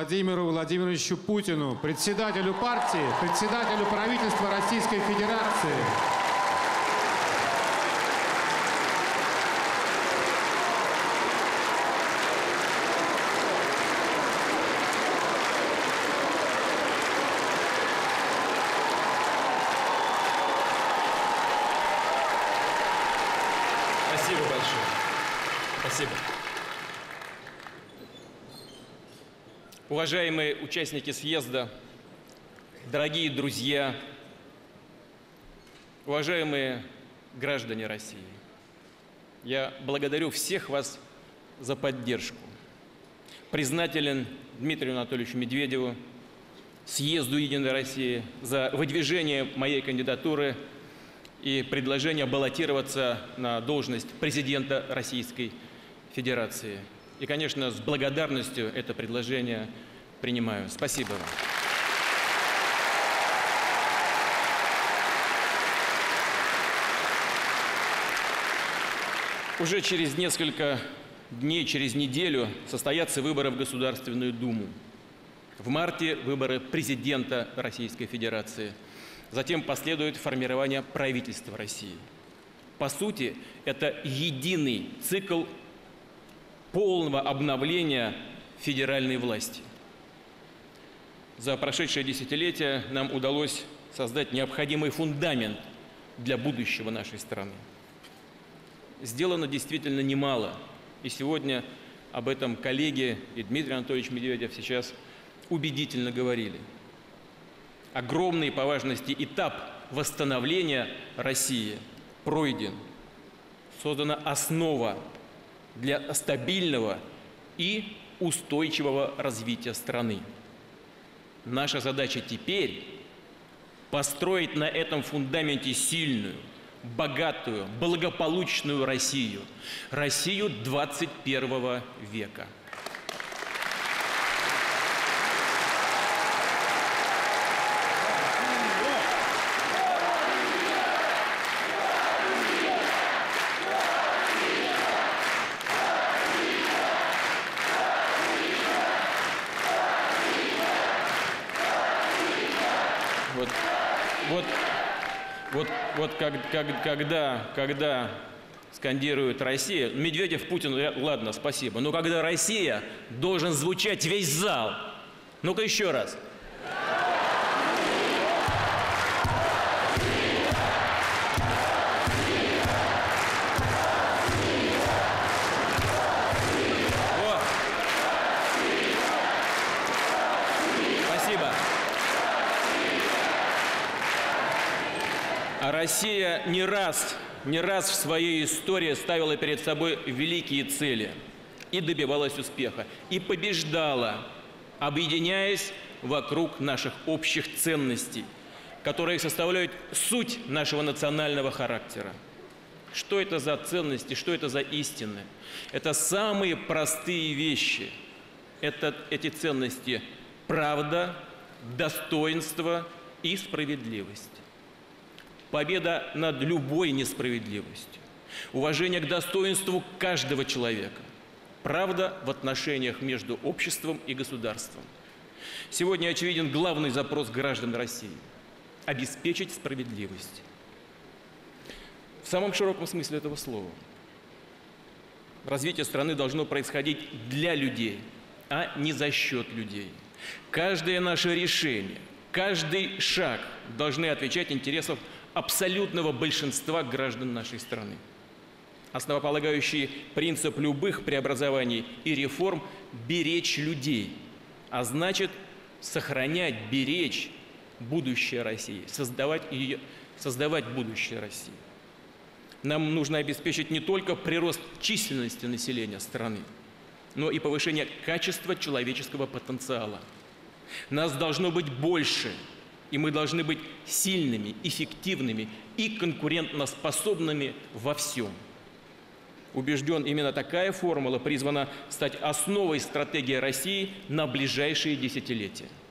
Владимиру Владимировичу Путину, председателю партии, председателю правительства Российской Федерации. Спасибо большое. Спасибо. Уважаемые участники съезда, дорогие друзья, уважаемые граждане России, я благодарю всех вас за поддержку. Признателен Дмитрию Анатольевичу Медведеву, съезду «Единой России» за выдвижение моей кандидатуры и предложение баллотироваться на должность президента Российской Федерации. И, конечно, с благодарностью это предложение принимаю. Спасибо вам. Уже через несколько дней, через неделю состоятся выборы в Государственную Думу. В марте выборы президента Российской Федерации. Затем последует формирование правительства России. По сути, это единый цикл полного обновления федеральной власти. За прошедшее десятилетие нам удалось создать необходимый фундамент для будущего нашей страны. Сделано действительно немало. И сегодня об этом коллеги и Дмитрий Анатольевич Медведев сейчас убедительно говорили. Огромный по важности этап восстановления России пройден. Создана основа для стабильного и устойчивого развития страны. Наша задача теперь построить на этом фундаменте сильную, богатую, благополучную Россию. Россию 21 века. Когда скандирует Россия, Медведев, Путин, ладно, спасибо, но когда Россия, должен звучать весь зал. Ну-ка еще раз. А Россия не раз в своей истории ставила перед собой великие цели и добивалась успеха, и побеждала, объединяясь вокруг наших общих ценностей, которые составляют суть нашего национального характера. Что это за ценности, что это за истины? Это самые простые вещи. Эти ценности – правда, достоинство и справедливость. Победа над любой несправедливостью, уважение к достоинству каждого человека, правда в отношениях между обществом и государством. Сегодня очевиден главный запрос граждан России – обеспечить справедливость. В самом широком смысле этого слова. Развитие страны должно происходить для людей, а не за счет людей. Каждое наше решение, каждый шаг должны отвечать интересам абсолютного большинства граждан нашей страны. Основополагающий принцип любых преобразований и реформ – беречь людей, а значит сохранять, беречь будущее России, создавать будущее России. Нам нужно обеспечить не только прирост численности населения страны, но и повышение качества человеческого потенциала. Нас должно быть больше. И мы должны быть сильными, эффективными и конкурентоспособными во всем. Убежден, именно такая формула призвана стать основой стратегии России на ближайшие десятилетия.